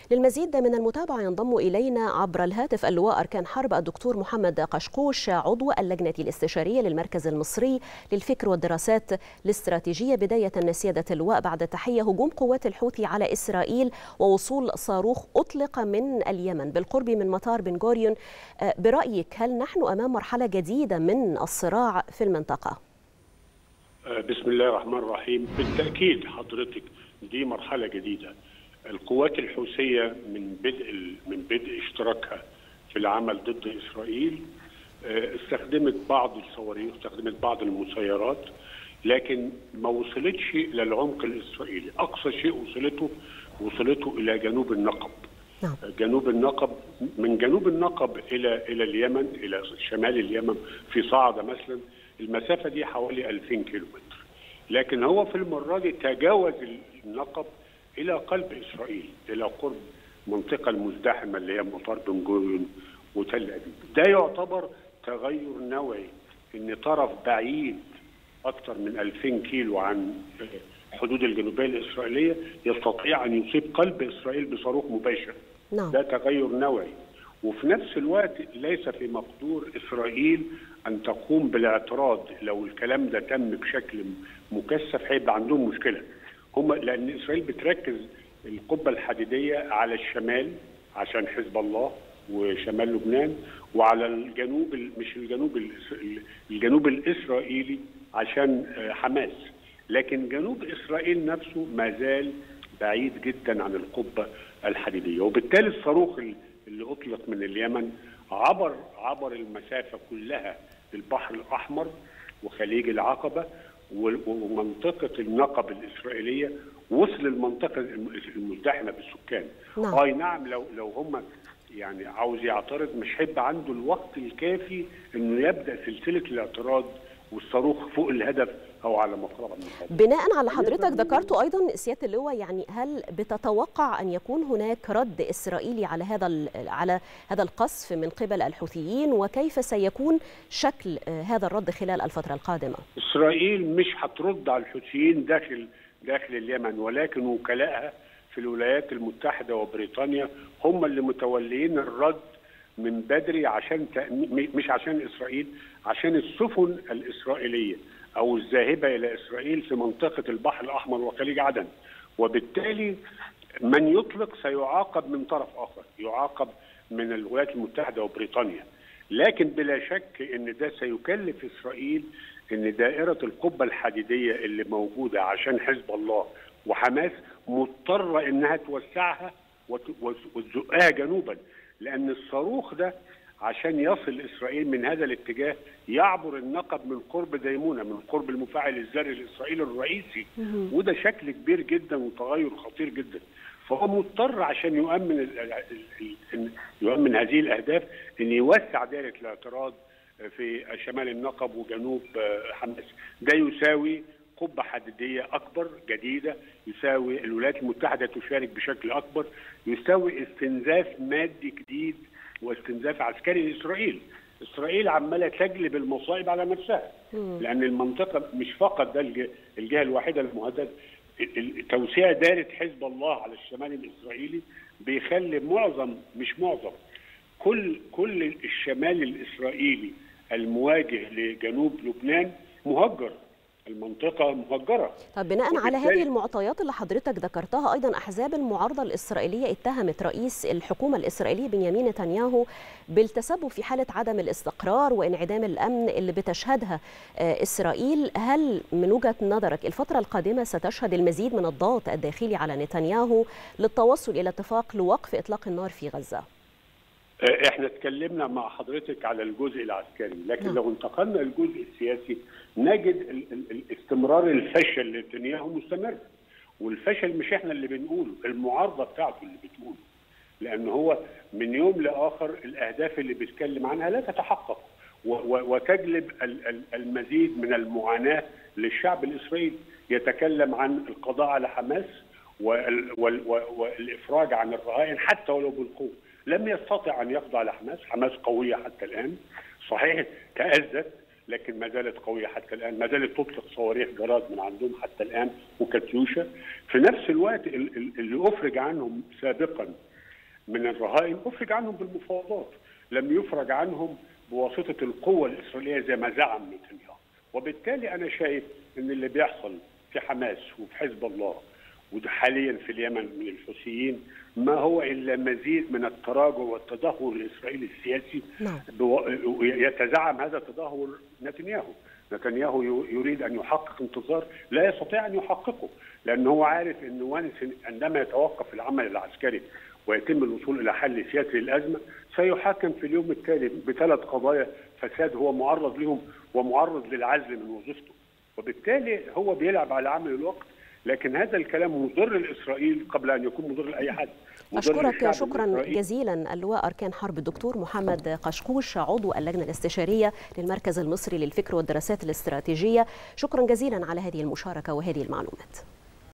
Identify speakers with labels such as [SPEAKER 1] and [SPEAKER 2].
[SPEAKER 1] للمزيد من المتابعة ينضم إلينا عبر الهاتف اللواء أركان حرب الدكتور محمد قشقوش، عضو اللجنة الاستشارية للمركز المصري للفكر والدراسات الاستراتيجية. بداية سيادة اللواء، بعد التحية، هجوم قوات الحوثي على إسرائيل ووصول صاروخ أطلق من اليمن بالقرب من مطار بن غوريون، برأيك هل نحن أمام مرحلة جديدة من الصراع في المنطقة؟
[SPEAKER 2] بسم الله الرحمن الرحيم. بالتأكيد حضرتك دي مرحلة جديدة. القوات الحوثية من بدء اشتراكها في العمل ضد إسرائيل استخدمت بعض الصواريخ، استخدمت بعض المسيرات، لكن ما وصلتش إلى العمق الإسرائيلي. أقصى شيء وصلته إلى جنوب النقب. جنوب النقب، من جنوب النقب إلى اليمن، إلى شمال اليمن في صعدة مثلا، المسافة دي حوالي 2000 كيلومتر. لكن هو في المرة دي تجاوز النقب إلى قلب إسرائيل، إلى قرب المنطقة المزدحمة اللي هي مطار بن غوريون وتل أبيب. ده يعتبر تغير نوعي، إن طرف بعيد أكثر من 2000 كيلو عن حدود الجنوبية الإسرائيلية يستطيع أن يصيب قلب إسرائيل بصاروخ مباشر. ده تغير نوعي. وفي نفس الوقت ليس في مقدور إسرائيل أن تقوم بالاعتراض. لو الكلام ده تم بشكل مكثف هيبقى عندهم مشكلة. لأن إسرائيل بتركز القبة الحديدية على الشمال عشان حزب الله وشمال لبنان، وعلى الجنوب، مش الجنوب الإسرائيلي عشان حماس. لكن جنوب إسرائيل نفسه ما زال بعيد جدا عن القبة الحديدية، وبالتالي الصاروخ اللي أطلق من اليمن عبر المسافة كلها البحر الأحمر وخليج العقبة ومنطقة النقب الإسرائيلية، وصل المنطقة المزدحمة بالسكان. أي نعم، لو هم يعني عاوز يعترض مش هيبقى عنده الوقت الكافي إنه يبدأ سلسلة الاعتراض والصاروخ فوق الهدف أو على مقربة من الهدف.
[SPEAKER 1] بناء على حضرتك ذكرته أيضا سيادة اللواء، يعني هل بتتوقع أن يكون هناك رد إسرائيلي على هذا القصف من قبل الحوثيين، وكيف سيكون شكل هذا الرد خلال الفترة القادمة؟
[SPEAKER 2] إسرائيل مش هترد على الحوثيين داخل اليمن، ولكن وكلائها في الولايات المتحدة وبريطانيا هم اللي متوليين الرد من بدري، عشان مش عشان إسرائيل، عشان السفن الإسرائيلية أو الذاهبة إلى إسرائيل في منطقة البحر الأحمر وخليج عدن. وبالتالي من يطلق سيعاقب من طرف آخر، يعاقب من الولايات المتحدة وبريطانيا. لكن بلا شك إن ده سيكلف إسرائيل إن دائرة القبة الحديدية اللي موجودة عشان حزب الله وحماس مضطرة إنها توسعها وتزقها جنوبا، لأن الصاروخ ده عشان يصل إسرائيل من هذا الاتجاه يعبر النقب من قرب ديمونة، من قرب المفاعل الذري الإسرائيلي الرئيسي، وده شكل كبير جدا وتغير خطير جدا. فهو مضطر عشان يؤمن هذه الأهداف أن يوسع دائرة الاعتراض في شمال النقب وجنوب حماس. ده يساوي قبة حديدية أكبر جديدة، يساوي الولايات المتحدة تشارك بشكل أكبر، يساوي استنزاف مادي جديد واستنزاف عسكري لإسرائيل. إسرائيل عمالة تجلب المصائب على نفسها، لأن المنطقة مش فقط ده الجهة الوحيدة المهددة. توسيع دائرة حزب الله على الشمال الإسرائيلي بيخلي كل الشمال الإسرائيلي المواجه لجنوب لبنان مهجر، المنطقة مهجرة.
[SPEAKER 1] طب بناء على هذه المعطيات اللي حضرتك ذكرتها، أيضا أحزاب المعارضة الإسرائيلية اتهمت رئيس الحكومة الإسرائيلية بنيامين نتنياهو بالتسبب في حالة عدم الاستقرار وانعدام الأمن اللي بتشهدها إسرائيل. هل من وجهة نظرك الفترة القادمة ستشهد المزيد من الضغط الداخلي على نتنياهو للتوصل إلى اتفاق لوقف إطلاق النار في غزة؟
[SPEAKER 2] احنا اتكلمنا مع حضرتك على الجزء العسكري، لكن لو انتقلنا للجزء السياسي نجد استمرار الفشل لنتنياهو مستمر. والفشل مش احنا اللي بنقوله، المعارضه بتاعته اللي بتقوله، لان هو من يوم لاخر الاهداف اللي بيتكلم عنها لا تتحقق وتجلب المزيد من المعاناه للشعب الاسرائيلي. يتكلم عن القضاء على حماس والافراج عن الرهائن حتى ولو بالقوه. لم يستطع ان يخضع لحماس، حماس قويه حتى الان، صحيح تأذت لكن ما زالت قويه حتى الان، ما زالت تطلق صواريخ جراد من عندهم حتى الان وكاتيوشا. في نفس الوقت اللي افرج عنهم سابقا من الرهائن افرج عنهم بالمفاوضات، لم يفرج عنهم بواسطه القوه الاسرائيليه زي ما زعم نتنياهو. وبالتالي انا شايف ان اللي بيحصل في حماس وفي حزب الله وده حاليا في اليمن من الحوثيين ما هو الا مزيد من التراجع والتدهور الاسرائيلي السياسي. يتزعم هذا التدهور نتنياهو يريد ان يحقق انتصار لا يستطيع ان يحققه، لانه هو عارف انه عندما يتوقف العمل العسكري ويتم الوصول الى حل سياسي للازمه سيحاكم في اليوم التالي بثلاث قضايا فساد هو معرض لهم ومعرض للعزل من وظيفته، وبالتالي هو بيلعب على عامل الوقت. لكن هذا الكلام مضر لإسرائيل قبل أن يكون مضر لأي حد.
[SPEAKER 1] أشكرك شكرا جزيلا اللواء أركان حرب الدكتور محمد قشقوش عضو اللجنة الاستشارية للمركز المصري للفكر والدراسات الاستراتيجية. شكرا جزيلا على هذه المشاركة وهذه المعلومات.